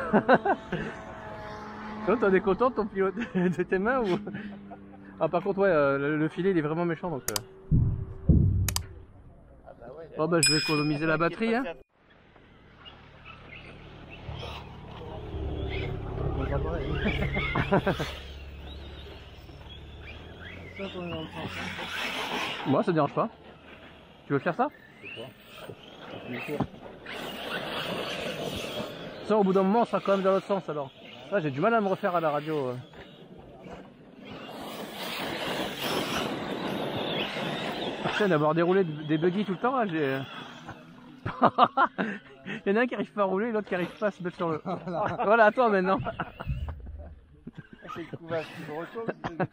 Toi, t'en es content de ton pilote de tes mains ou... Ah, par contre, ouais, le filet il est vraiment méchant donc. Ah bah ouais, Oh, bah, je vais économiser la batterie. Hein. Moi, ça te dérange pas. Tu veux faire ça? Ça, au bout d'un moment, on sera quand même dans l'autre sens alors. Ah, j'ai du mal à me refaire à la radio. Putain, d'avoir déroulé des buggy tout le temps, là, j'ai. Il y en a un qui arrive pas à rouler, l'autre qui arrive pas à se mettre sur le. Voilà, à toi maintenant. C'est le couvage qui me retourne.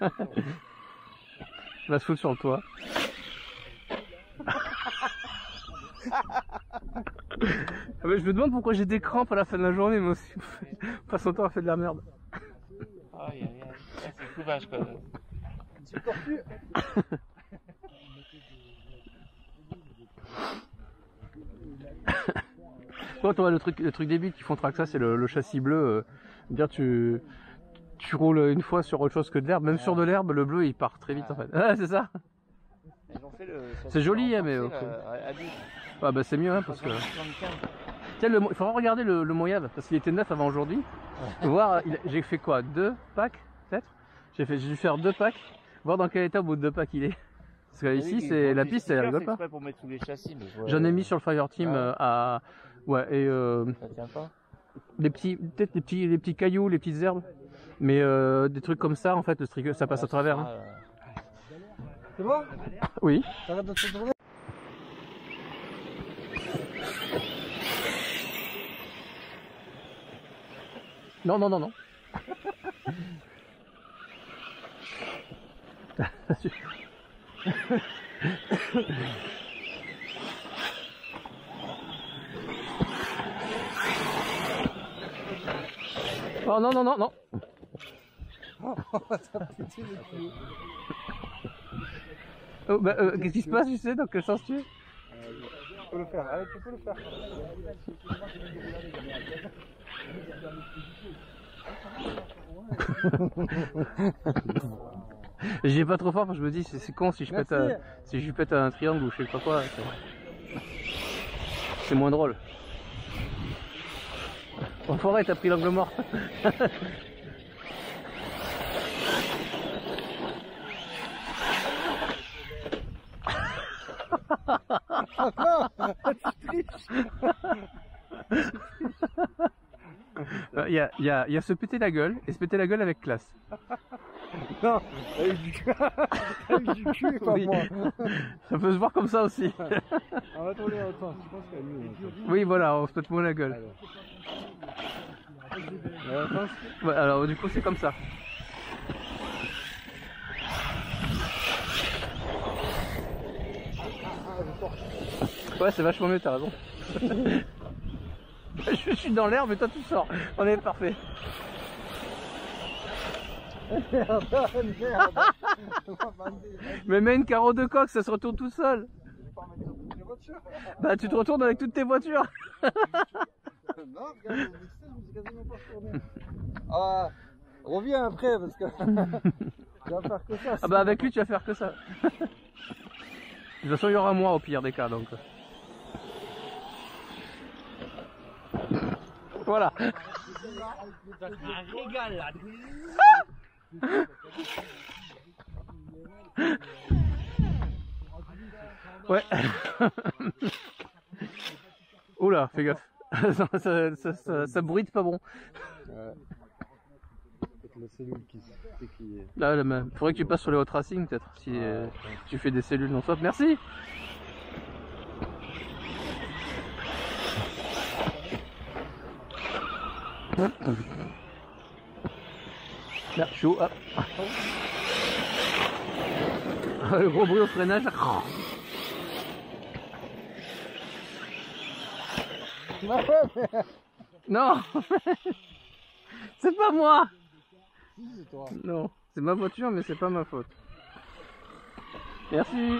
Il va se foutre sur le toit. Ah bah, je me demande pourquoi j'ai des crampes à la fin de la journée, moi aussi. On passe son temps à faire de la merde. Aïe aïe aïe, c'est le couvage quoi. Tu tortues. Toi, le truc débile qui font track ça, c'est le châssis bleu. Dire tu roules une fois sur autre chose que de l'herbe, même sur de l'herbe, le bleu il part très vite en fait. Ah, c'est ça. C'est joli, hein, mais. Ah bah c'est mieux, hein, parce que. Tiens, il faudra regarder le Moyave, parce qu'il était neuf avant aujourd'hui. Voir, j'ai fait quoi, 2 packs peut-être. J'ai dû faire 2 packs, voir dans quel état au bout de 2 packs il est. Parce que ici, c'est la piste, elle rigole pas. Pour mettre sous les châssis, mais j'en ai mis sur le Fireteam à. Ouais, et. Ça tient pas. Peut-être les petits cailloux, les petites herbes. Mais des trucs comme ça, en fait, le striker, ça passe à travers. Hein. C'est bon? Oui. T'arrêtes de te tourner? Non, non, non, non. Oh non, non, non, non. Oh, bah, qu'est-ce qui se passe, tu sais, dans quel sens tu es? Tu peux le faire, allez, tu peux le faire. J'y vais pas trop fort parce que je me dis c'est con si je pète un triangle ou je sais pas quoi. C'est moins drôle. Enfoiré, t'as pris l'angle mort. Il y a se péter la gueule et se péter la gueule avec classe. Non, avec du cul, pas oui. moi. Ça peut se voir comme ça aussi. On va tourner à l'autre sens, je pense qu'il y a mieux. Oui, voilà, on se pète moins la gueule. Ouais, alors du coup, c'est comme ça. Ouais, c'est vachement mieux, t'as raison. Je suis dans l'herbe et toi tu sors. On est parfait. Merde, merde. Mais mets une carreau de coque, ça se retourne tout seul. Bah tu te retournes avec toutes tes voitures. Non, regarde, je me suis quasiment pas retourné. Ah, reviens après parce que tu vas faire que ça. Ah bah avec lui tu vas faire que ça. De toute façon il y aura moi au pire des cas donc. Voilà. Un régal là. Ouais. Oula, fais gaffe. Ça bruite pas bon. La cellule qui est... Là, faudrait que tu passes sur les hot racing peut-être si tu fais des cellules non stop. Merci. Là, chaud, hop. Le gros bruit au freinage. Non. C'est pas moi. C'est toi. Non, c'est ma voiture mais c'est pas ma faute. Merci.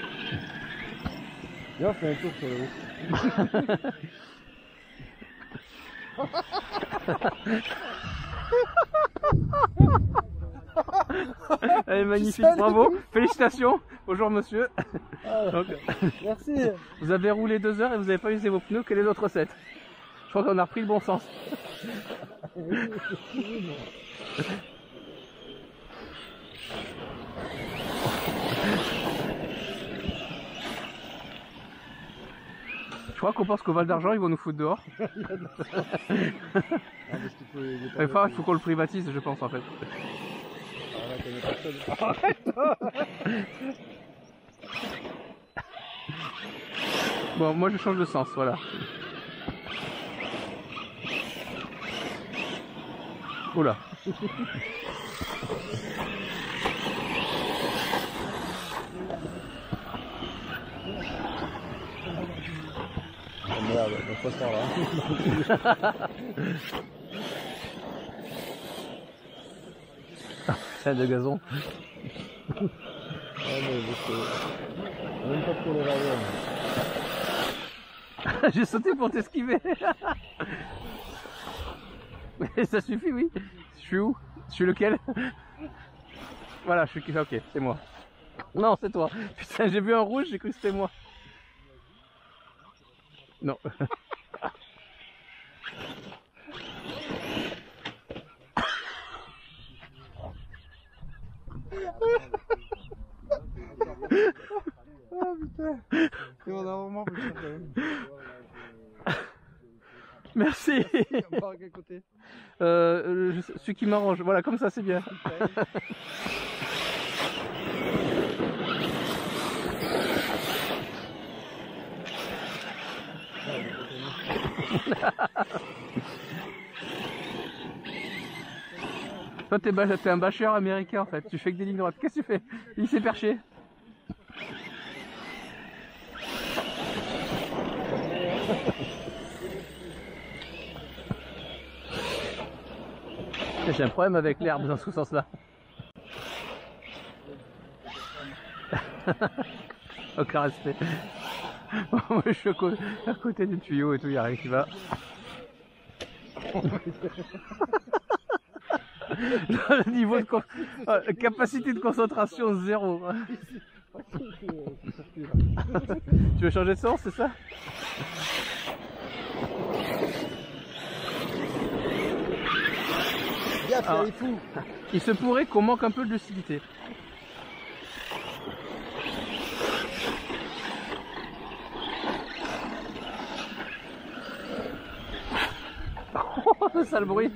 Viens, fais un tour sur le haut. Elle est magnifique, bravo, félicitations, bonjour monsieur. Donc, Merci. vous avez roulé 2 heures et vous n'avez pas usé vos pneus, quelle est l'autre recette? Je crois qu'on a repris le bon sens. Je crois qu'on pense qu'au Val d'Argent ils vont nous foutre dehors. Il faut qu'on le privatise, je pense en fait. Bon, moi je change de sens, voilà. Oula. Merde, on passe par là. C'est de gazon. Ah mais on même pas pour les rayons. J'ai sauté pour t'esquiver. Mais ça suffit, oui. Je suis où? Je suis lequel? Voilà, je suis... Ok, c'est moi. Non, c'est toi. Putain, j'ai vu un rouge, j'ai cru que c'était moi. Non. Ah putain. Et on a vraiment fait ça quand même. Merci. Par quel côté? Celui qui m'arrange. Voilà, comme ça, c'est bien. Toi, t'es un bâcheur américain en fait. Tu fais que des lignes droites. Qu'est-ce que tu fais? Il s'est perché. J'ai un problème avec l'herbe dans ce sens-là. Aucun respect. Moi je suis à côté du tuyau et tout, il n'y a rien qui va. Le niveau de capacité de concentration 0. Tu veux changer de sens, c'est ça? Alors, il est fou. Il se pourrait qu'on manque un peu de lucidité. Oh, sale bruit.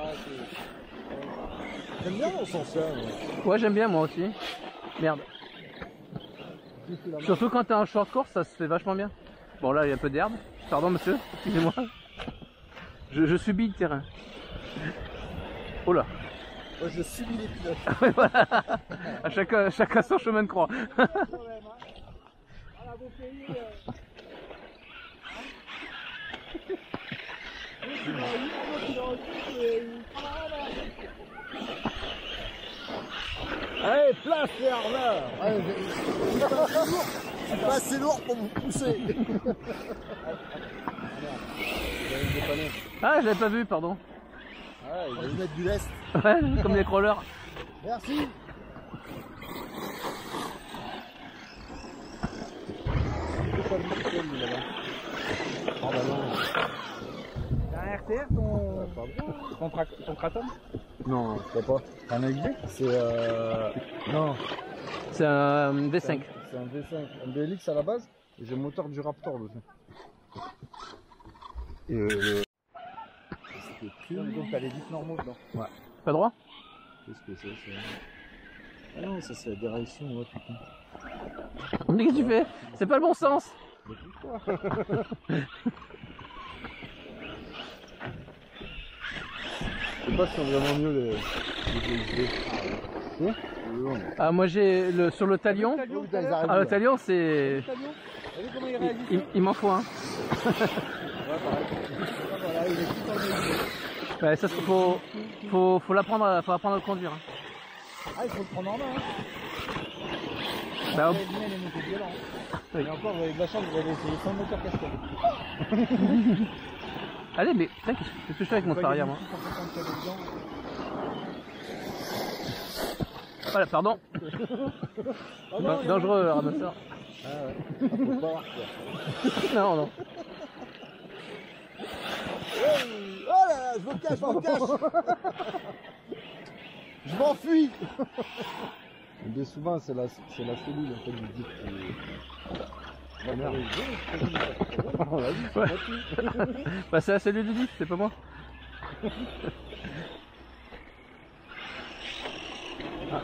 J'aime bien mon sens là. Ouais, j'aime bien moi aussi. Merde. Surtout quand t'as un short course, ça se fait vachement bien. Bon là, il y a un peu d'herbe. Pardon monsieur, excusez-moi. Je subis le terrain. Oh là. Moi je subis les pilotes. Ouais, voilà. À chacun son chemin de croix. Allez, place les harneurs. C'est pas assez lourd pour vous pousser. Ah, je l'avais pas vu, pardon. Ah, il va y mettre du lest. Ouais, comme des crawlers. Merci. Oh bah non. T'as un RTR ton Kratom? Non, je crois pas. Un XD? C'est non. C'est un V5. C'est un V5, un BLX à la base. Et j'ai le moteur du Raptor dessus. Donc t'as les 10 normaux dedans. Ouais. Pas droit? Qu'est-ce que c'est? Ah non, ça c'est la déraillation, ouais, putain. Mais qu'est-ce que tu fais? C'est pas le bon sens. Mais pourquoi? Je sais pas si c'est vraiment mieux les GXD. Oui. Ah, moi j'ai sur le talion. Ah, le talion c'est. Il m'en faut un. Ouais, ça faut l'apprendre à le conduire. Hein. Ah, il faut le prendre en main. Hein. Bah, Le mien, il est monté violent. Oui. Et encore, vous avez de la chance, vous avez essayé sans moteur cascade. Allez, mais putain, qu'est-ce que je fais avec mon arrière, moi? Voilà, pardon. Oh non, Dangereux, ramasseur. Ah ouais. Faut pas voir, quoi. Non, non. Hey, oh là là, je me cache, je me cache. Je m'enfuis. Bien souvent, c'est la cellule en fait du dit qui... Ouais. Bah, c'est la cellule du dit, c'est pas moi. Ah,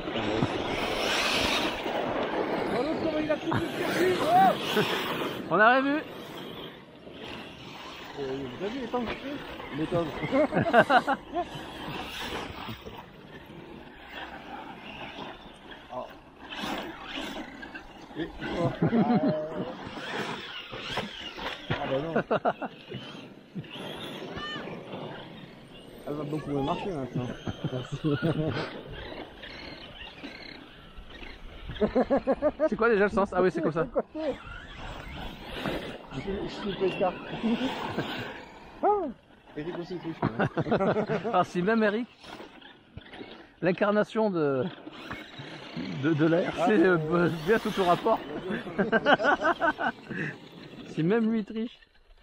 On a revu. Vous avez vu les temps que je fais? Méthode. Et... oh. Ah bah non. Elle va beaucoup marcher maintenant. C'est quoi déjà le sens? Ah oui, c'est comme ça. Je suis le pescar. Eric aussi triche. Alors si même Eric, l'incarnation de l'air, c'est bien tout au rapport. Si même lui triche.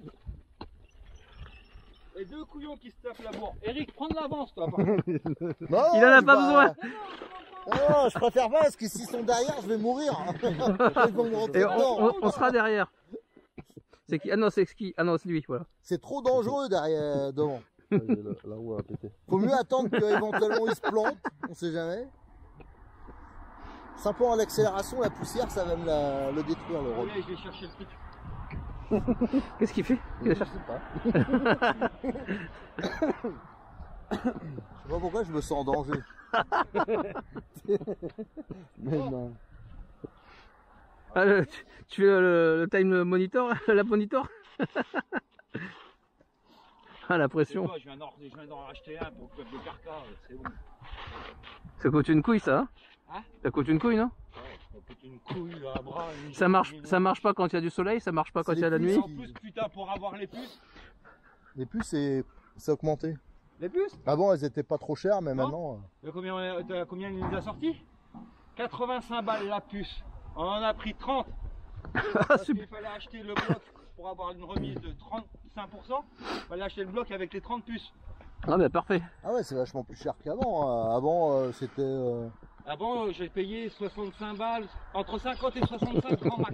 Les deux couillons qui se tapent la bourre. Eric, prends de l'avance toi. Non, Il en a pas besoin. Non, je préfère pas parce que s'ils sont derrière, je vais mourir. Ils vont me rentrer Et dedans. on sera derrière. C'est qui? Ah non, c'est qui? Ah non, c'est lui, voilà. C'est trop dangereux derrière, devant. Là où elle a pété. Faut mieux attendre qu'éventuellement il se plante, on sait jamais. Simplement à l'accélération, la poussière, ça va me le détruire le rôle. Je vais chercher le truc. Qu'est-ce qu'il fait? Je sais pas. Je sais pas pourquoi je me sens en danger. Mais non. Ah, tu fais le time monitor, la monitor. Ah, la pression. Je viens d'en racheter un pour le club de Carca, c'est bon. Ça coûte une couille, ça, hein? Hein? Ça coûte une couille, non? Ouais, ça coûte une couille, un bras, une Ça marche pas quand il y a du soleil, ça marche pas quand il y a la nuit. En plus, putain, pour avoir les puces. Les puces, c'est augmenté. Les puces? Avant, elles étaient pas trop chères, mais Non. maintenant. Combien il nous a sorti? 85 balles la puce. On en a pris 30. Parce qu'il fallait acheter le bloc pour avoir une remise de 35%. Il fallait acheter le bloc avec les 30 puces. Ah bah parfait. Ah ouais, c'est vachement plus cher qu'avant. Avant, c'était. Avant, j'ai payé 65 balles, entre 50 et 65 grand max.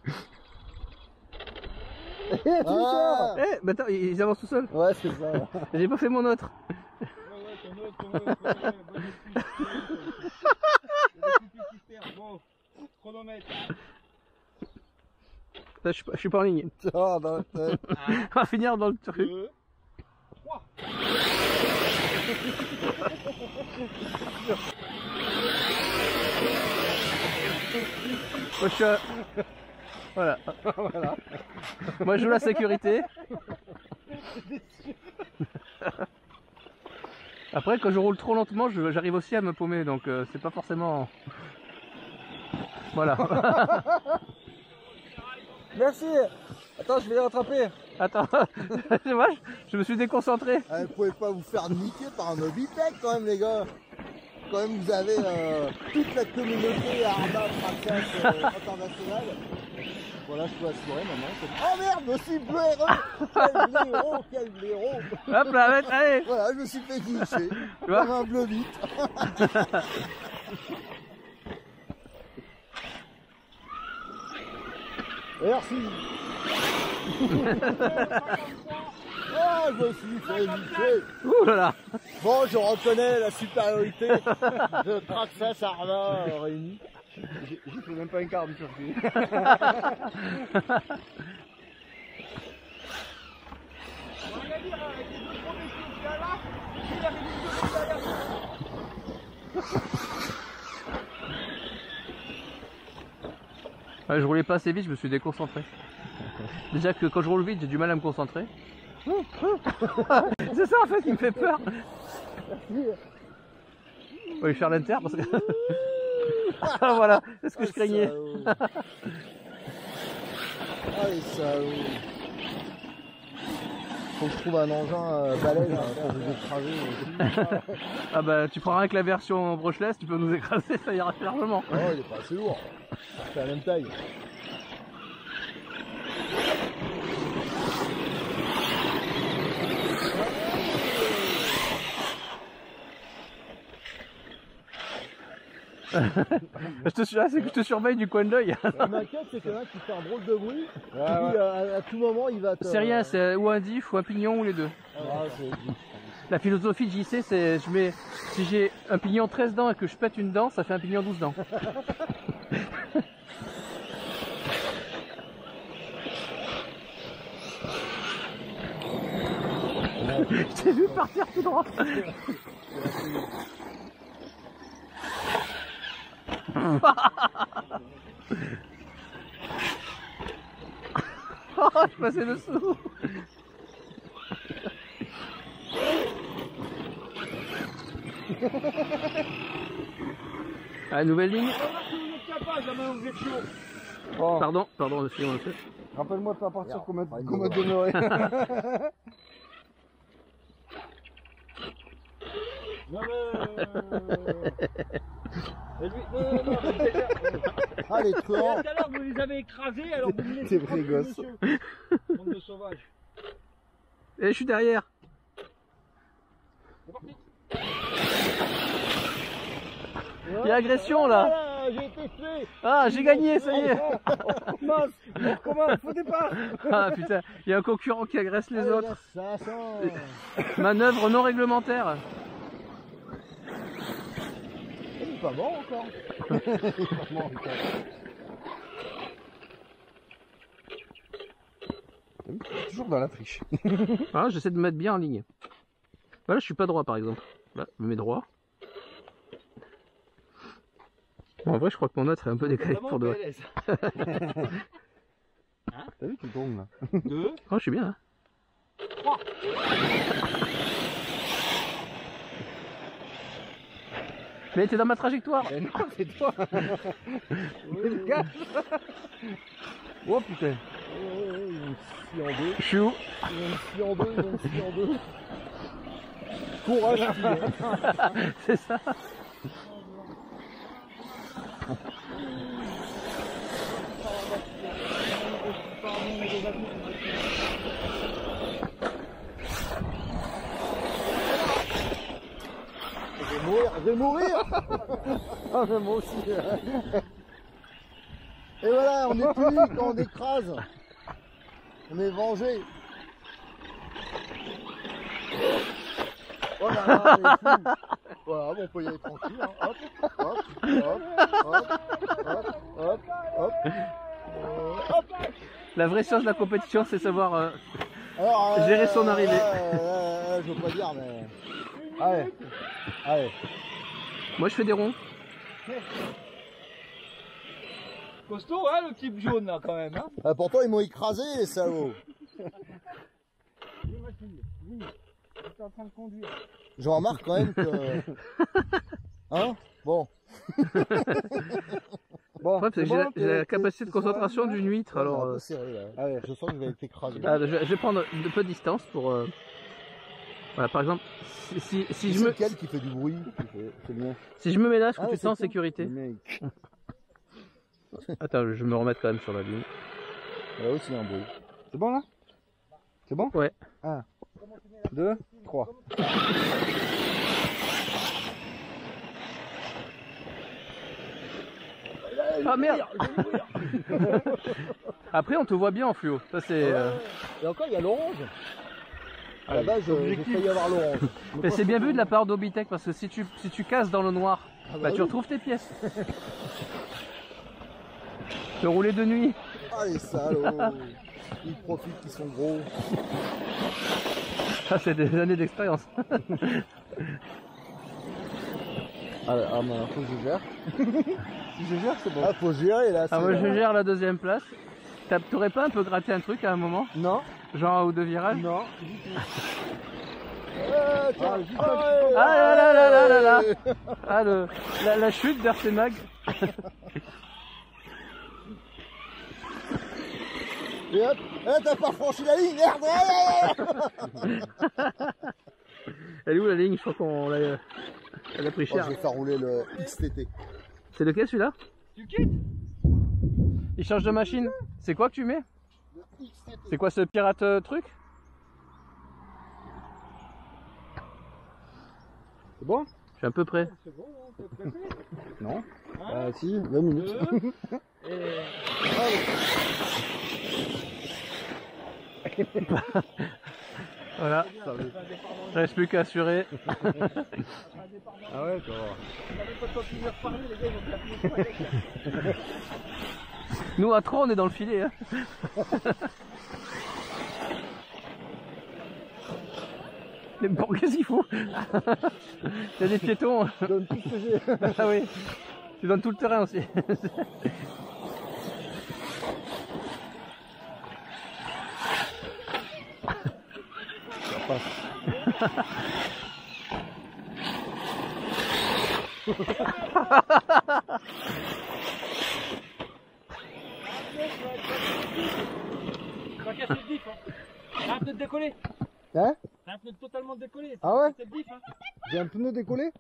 Ah Eh, bah attends, ils avancent tout seuls. ouais, c'est ça. J'ai pas fait mon autre. Bon, chronomètre. Là, je suis pas en ligne. Ah, dans la tête. On va finir dans le truc. 2, 3. Moi, je suis à... Voilà. Voilà. Moi, je joue la sécurité. Après, quand je roule trop lentement, j'arrive aussi à me paumer, donc c'est pas forcément... Voilà. Merci. Attends, je vais les rattraper. Attends, moi, je me suis déconcentré. Vous pouvez pas vous faire niquer par un Mobitech quand même, les gars. Quand même, vous avez toute la communauté Arma Fracas internationale. Voilà, je peux assurer maintenant. Oh merde, je suis blaireau. Quel blaireau. Hop là, allez. Voilà, je me suis fait guicher. Tu vois, comme un bleu vite. Merci. Oh, je me suis fait niquer. ouh là là. Bon, je reconnais la supériorité de Traxxas Arma réunis. J'ai fait même pas un quart du circuit. Ouais, je roulais pas assez vite, je me suis déconcentré. Déjà que quand je roule vite, j'ai du mal à me concentrer. C'est ça en fait qui me fait peur. On va faire l'inter parce que... Voilà, c'est ce que je craignais. Ah les salauds. faut que je trouve un engin balèze pour vous écraser aussi. Ah bah tu prends rien que la version brushless, tu peux nous écraser, ça ira largement. Non, il est pas assez lourd. C'est la même taille. C'est que je te surveille du coin de l'œil. La maquette, c'est qu'il y en a qui fait un drôle de bruit. Et puis à tout moment, il va te. C'est rien, c'est ou un diff ou un pignon ou les deux. Ah, c'est... La philosophie de JC, c'est si j'ai un pignon 13 dents et que je pète une dent, ça fait un pignon 12 dents. Je t'ai vu partir tout droit. Oh, je passais dessous. Ah, nouvelle ligne. Bon. Pardon, monsieur, on le fait. Rappelle-moi de pas partir qu'on m'a demeuré. Non, mais non, déjà. Ah, les Tout clans. à l'heure, vous les avez écrasés, alors vous me laissez C'est vrai, tranquille, gosse. monsieur. Bande de sauvages. Et je suis derrière. C'est parti. Il y a agression là. Voilà, j'ai été tué. Ah, j'ai gagné, ça y est. Mince, on recommence, faut départ. Ah putain, il y a un concurrent qui agresse les autres. Ça sent. Manœuvre non réglementaire. Il est pas mort encore. Il est pas mort encore. Toujours dans la triche. Ah, j'essaie de me mettre bien en ligne. Voilà, je suis pas droit par exemple. Là, je me mets droit. Bon, en vrai, je crois que mon autre est un peu décalé pour de vrai. T'as vu qu'il tombe là? 2, Oh, je suis bien. Hein. 3. Mais t'es dans ma trajectoire. Non, c'est toi. Oh putain. Ils vont se scier en deux. Je suis où? Ils vont se scier en deux, ils vont se scier en deux. Courage, fille. C'est ça. Je vais mourir. Ah, mais moi aussi. Et voilà, on est puni quand on écrase. On est vengé. Voilà, là, les fous. Voilà, bon, on peut y aller tranquille. Hein. Hop, hop, hop, hop, hop, hop, hop. Hop. La vraie science de la compétition, c'est savoir Alors, gérer son arrivée. Je veux pas dire, mais. Allez, allez. Moi, je fais des ronds. Costaud, hein, le type jaune là quand même. Hein. Ah, pourtant, ils m'ont écrasé, les salauds. J'étais en train de conduire. Je remarque quand même que. Hein? Bon. Bon, Ouais, j'ai la capacité de concentration d'une huître, Ouais, alors. un peu serré, là. Allez. Je sens que je vais être écrasé. Je vais prendre un peu de distance pour. Voilà, par exemple, si C'est je me. lequel qui fait du bruit? C'est bien. Si je me mets là, je Ah, tu te c'est sens en ça. sécurité. Le mec. Attends, je vais me remettre quand même sur la ligne. Il y a aussi un bruit. C'est bon là? C'est bon? Ouais. 1, 2, 3. Ah merde. Après, on te voit bien en fluo. Ça, c'est. Et encore, il y a l'orange. À la base, j'ai failli avoir l'orange. Mais c'est bien vu de la part d'Obitech parce que si tu casses dans le noir, bah tu oui. retrouves tes pièces. Le rouler de nuit. Ah, les salauds. Ils profitent, ils sont gros. Ça, c'est des années d'expérience. Ah, mais faut que je gère. Si je gère, c'est bon. Ah, faut gérer là. Ah, moi, je gère la deuxième place. T'aurais pas un peu gratté un truc à un moment? Non. Genre un ou deux virages? Non. Tiens, Ah là là là là là là. Ah, la chute d'Arsemag. Et hop, t'as pas franchi la ligne, merde. Elle est où la ligne? Je crois qu'on l'a... Elle a pris cher. Je vais faire rouler le XTT. C'est lequel celui-là? Tu quittes? Il change de machine. C'est quoi que tu mets? Le XTT. C'est quoi ce pirate truc? C'est bon? Je suis un peu près. C'est bon, on peut te taper. Non. Hein? Si, 20 minutes. Et... Voilà. Il reste plus qu'à assurer. Ah ouais, tu vas voir. Nous à 3 on est dans le filet. Hein. Mais bon, qu'est-ce qu'il faut? Il y a des piétons. Je donne tout ce que j'ai. Ah oui. Tu donnes tout le terrain aussi. Ça passe. Tu vas casser le diff, hein. T'as un pneu de décollé. Hein? T'as un pneu totalement décollé. Ah ouais? C'est le diff, hein. J'ai un pneu décollé?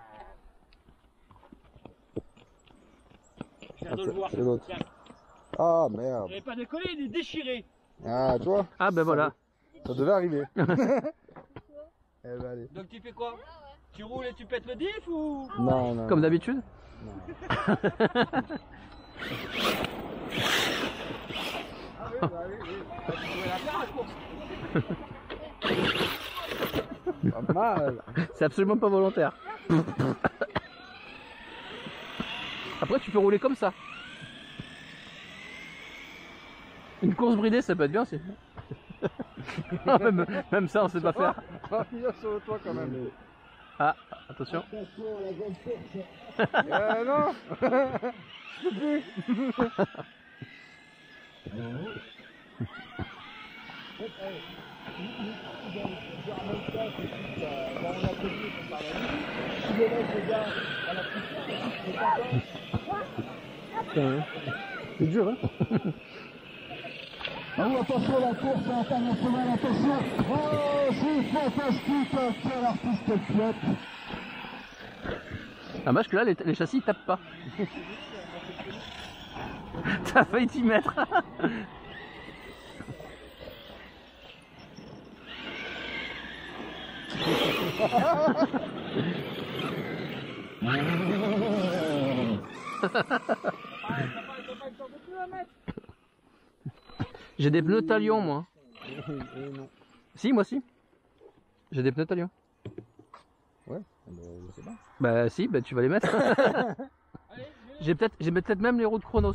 Je viens de le voir. C'est l'autre. Tiens, Ah merde. il n'est pas décollé, il est déchiré. Ah, tu vois? Ah ben voilà. Ça devait arriver. Eh ben allez. Donc tu fais quoi? Tu roules et tu pètes le diff ou? Non, non. Comme d'habitude. Ah oui, bah oui, oui. Tu jouais la bien, la course. Pas mal. C'est absolument pas volontaire. Après tu peux rouler comme ça. Une course bridée ça peut être bien aussi. même ça on sait pas faire. Il y a sur le toit quand même. Ah, attention. Non. Je peux plus. C'est dur, hein? Ah oui, attention, la course internationale, attention! Oh, c'est fantastique, quel artiste chouette! Dommage que là les châssis ils tapent pas. T'as failli t'y mettre. J'ai des pneus Talion moi. Non. Si moi aussi. J'ai des pneus Talion. Ouais, je sais pas. Bah si, bah tu vas les mettre. J'ai peut-être même les roues de Chronos.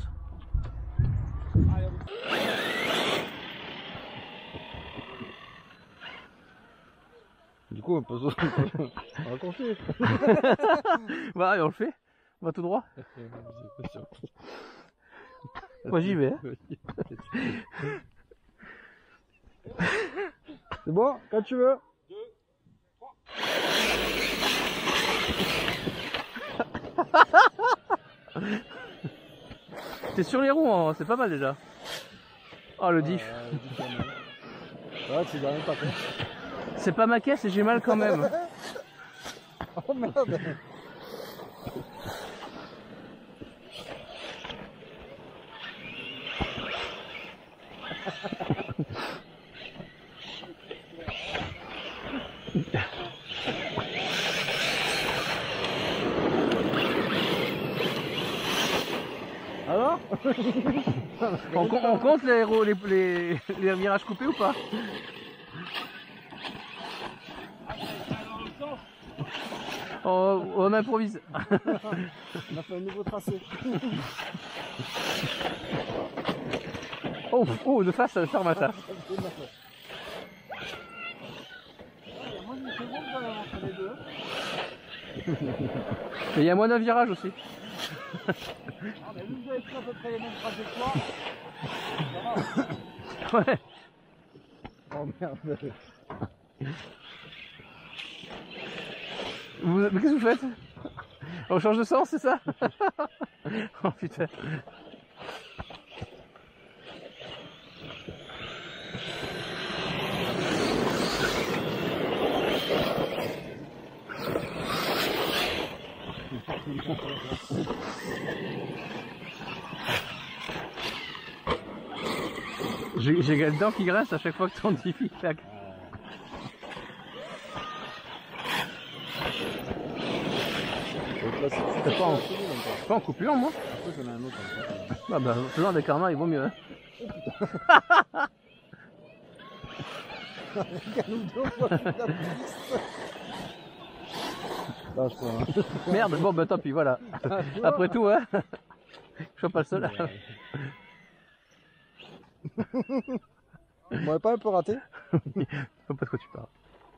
Du coup, on peut raccourcir. Voilà, et on le fait. On va tout droit. Moi j'y vais. Hein. C'est bon, quand tu veux. 2, 3. T'es sur les roues, hein, c'est pas mal déjà. Oh le diff. Ouais, tu dois même pas compte. C'est pas ma caisse et j'ai mal quand même. Oh merde. Alors? On compte les virages coupés ou pas? On improvise. On a fait un nouveau tracé. Oh, de face, ça ferme à ça. Mais il y a moins d'un virage aussi. Ah, mais vous avez pris à peu près les mêmes trajectoires. Ouais. Oh merde. Mais qu'est-ce que vous faites? On change de sens, c'est ça? Oh putain. J'ai les dents qui grincent à chaque fois que ton diffi claque. C'est pas en coupure moi. Ah bah plus loin des karmas il vaut mieux. Hein. Merde, bon bah tant pis, voilà. Après tout, hein. Je suis pas le seul. On m'aurait pas un peu raté? Je sais pas de quoi tu parles.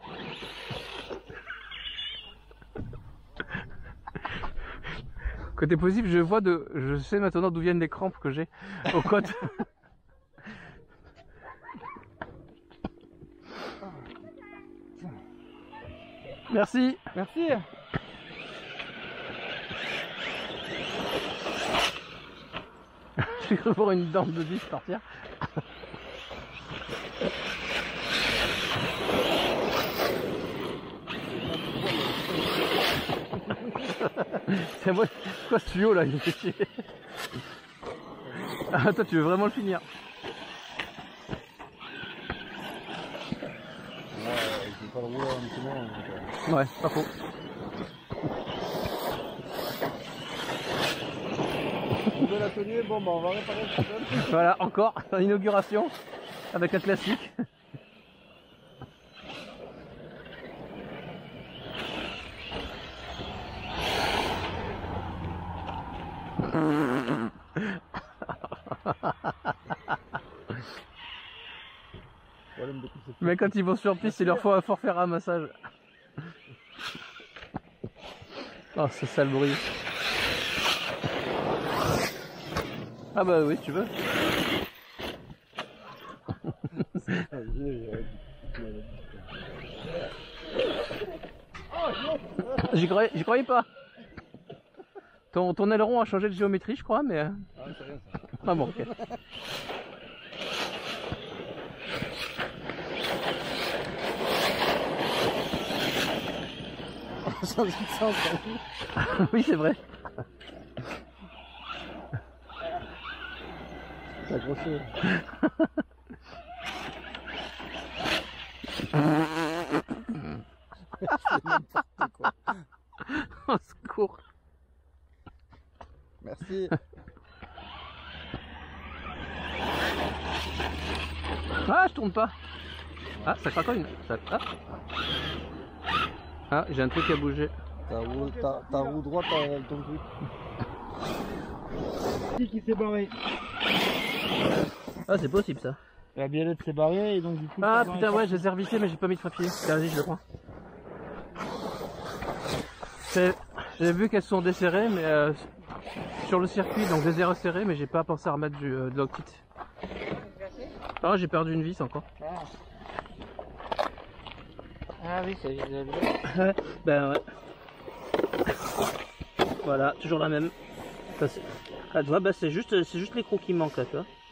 Côté positif, je sais maintenant d'où viennent les crampes que j'ai aux côtes. Merci. Merci. J'ai cru voir une dent de 10 partir. C'est quoi ce tuyau là, il me fait chier. Ah toi tu veux vraiment le finir? Je vais pas le rouler un petit moment. Ouais, pas faux. Nouvel atelier, bon bah on va réparer le problème. Voilà, encore une inauguration avec un classique. Mais quand ils vont sur piste, il leur faut faire un massage. Oh, c'est ça le bruit. Ah bah oui, tu veux. J'y croyais pas. Ton aileron a changé de géométrie, je crois, mais... Ah, c'est rien ça. Ah bon, ok. Ça a sens, Oui, c'est vrai. c'est accroché. C'est n'importe quoi. Au secours. Merci. Ah, je tourne pas. Ah, ça cracogne. Ah, j'ai un truc à bouger. Ta roue droite, elle tombe plus. Qui s'est barré. Ah, c'est possible ça. La biellette s'est barrée et donc du coup... Ah putain, ouais, j'ai servicé mais j'ai pas mis de papier. Vas-y, je le prends. J'ai vu qu'elles sont desserrées mais sur le circuit, donc je les ai resserrées mais j'ai pas pensé à remettre de l'octite. Ah, j'ai perdu une vis encore. Ah oui, c'est... Ouais, ben ouais. Voilà, toujours la même. Ah, tu vois, bah c'est juste les crocs qui manquent là, tu vois.